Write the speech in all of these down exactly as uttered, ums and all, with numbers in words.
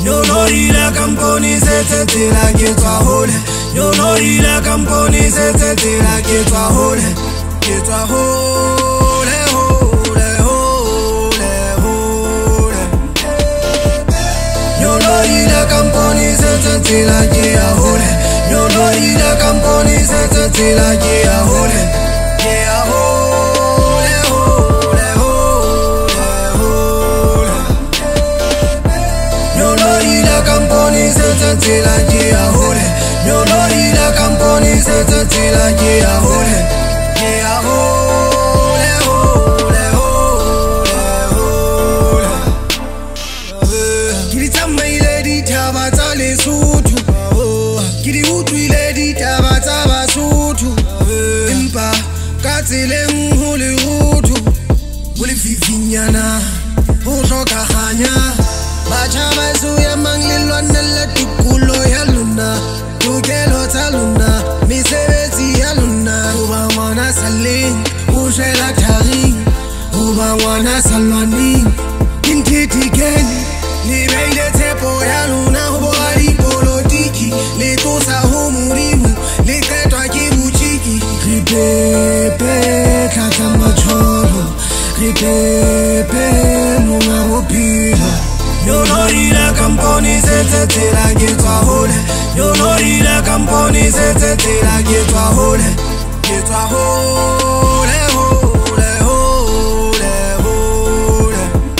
Nyolori la compagnie c'était la qui toi hole. Nyolori la compagnie c'était la qui toi hole. Qui toi hole, hole, hole, hole. Nyolori la compagnie c'était la qui a hole. Nyolori la compagnie c'était la qui a hole. Qui a hole, hole, hole, hole. Nyolori la compagnie c'était la qui a hole. Nyolori la compagnie c'était la qui a hole. Qui a hole, hole, hole, hole. Kiri tamba ile di tabata le sutu. Kiri utu ile di tabata basutu. Impa katile mhuli utu. Wuli vivinyana Ujo kahanya Bacha baisu ya manglilwa nele tukulo ya luna Tukelo ta luna Misebeti ya luna Uba wana saling Ushela taring Uba wana salwani Inkiti keni Libeide tepo ya luna Uboari politiki Litusa humurimu Liketwa kibuchiki Ripepe kata machoro Ripepe munga mopira Nyolori la compagnie c'était la qui toi hole. Nyolori la compagnie c'était la qui toi hole. Qui toi hole, hole, hole, hole.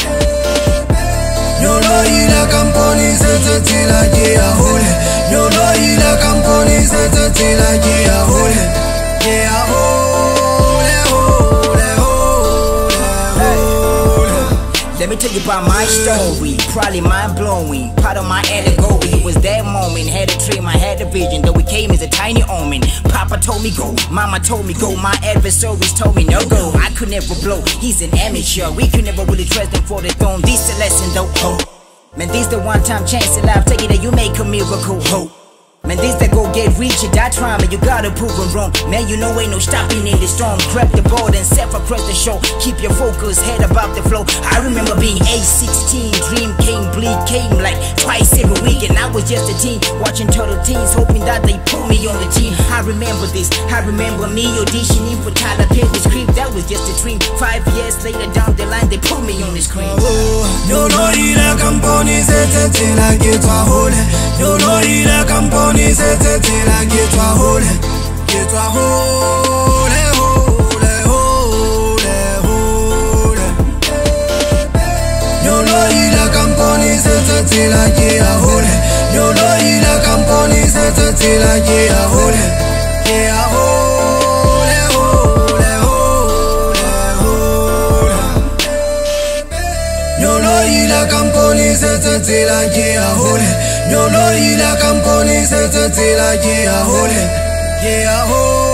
Nyolori la compagnie c'était la qui a hole. Nyolori la compagnie c'était la qui a hole. Qui a hole, hole, hole, hole. Let me tell you about my story, probably mind-blowing, part of my allegory. It was that moment, had a dream, I had a vision, though it came as a tiny omen. Papa told me go, mama told me go, my adversaries told me no go. I could never blow, he's an amateur, we could never really trust him for the throne. This a lesson though, oh. Man, this the one-time chance in life, take it that you make a miracle, oh. Man, this that go get rich, you die trying, man, you gotta prove it wrong. Man, you know ain't no stopping in the storm. Grab the board and step across the show. Keep your focus, head above the flow. I remember being age sixteen, dream came, bleed came like twice every week. And I was just a teen, watching Turtle Teens, hoping that they put me on the team. I remember this, I remember me auditioning for Tyler Perry's Creep. That was just a dream. Five years later down the line, they put me on the screen. Nyolori la compagnie c'était la qui toi hole. Nyolori la compagnie c'était la qui toi hole. Qui toi hole, hole, hole, hole. Nyolori la compagnie c'était la qui a hole. Nyolori la compagnie c'était la qui a hole. Qui a hole, hole, hole, hole. Nyolori la compagnie c'était la qui a hole. Nyolori la compagnie c'était la qui a hole. Qui a hole.